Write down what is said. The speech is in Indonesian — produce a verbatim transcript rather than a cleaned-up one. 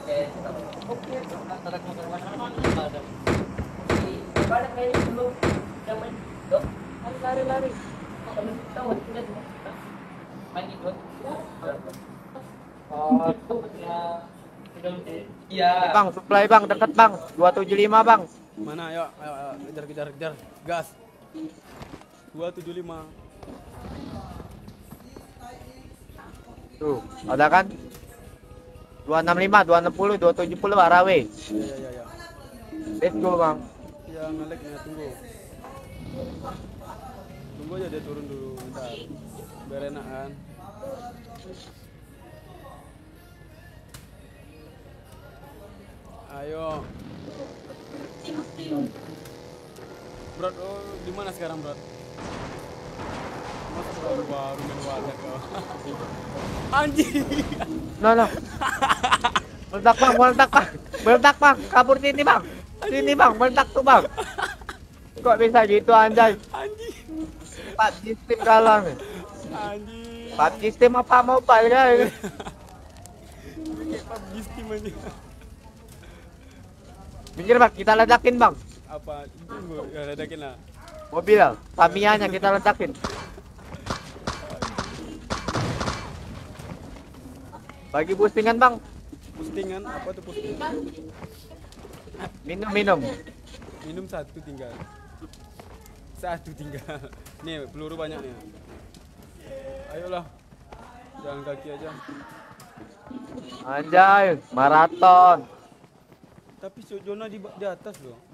Oke, tarik motor mana ada. Balik kayak dulu. Jangan dok. Lari lari. Kamu tahu sudah main itu. Oh, itu ya. Iya. Bang, supply bang, dekat bang, dua tujuh lima bang. Mana? Ayo, ayo, ayo. Kejar, kejar, kejar. Gas. dua tujuh lima. Tuh, ada kan? dua enam lima, dua enam nol, dua tujuh nol Arawe. Ya, ya, ya, ya. Let's go bang. Ya, ngeleknya tunggu. Tunggu aja dia turun dulu, bentar. Biar enak kan. Ayo. Bro, oh, di mana sekarang, Bro? Masa baru baru main warnet kau. Anjing. No, no. Meledak bang, meledak bang. Meledak bang, kabur sini bang. Sini bang, meledak tuh bang. Kok bisa gitu anjay? Anjing. P U B G Steam kalah. Anjing. P U B G Steam apa mobile kan? Kayak P U B G Steam aja. Minggir bang, kita ledakin bang. Apa? Tunggu, ya ledakin lah. Mobil, Tamiya-nya kita ledakin. Bagi boostingan bang. Postingan apa tuh postingan? Minum minum. Minum satu tinggal. Satu tinggal. Nih peluru banyak nih. Ayolah. Jalan kaki aja. Anjay, maraton. Tapi Sojona di, di atas loh.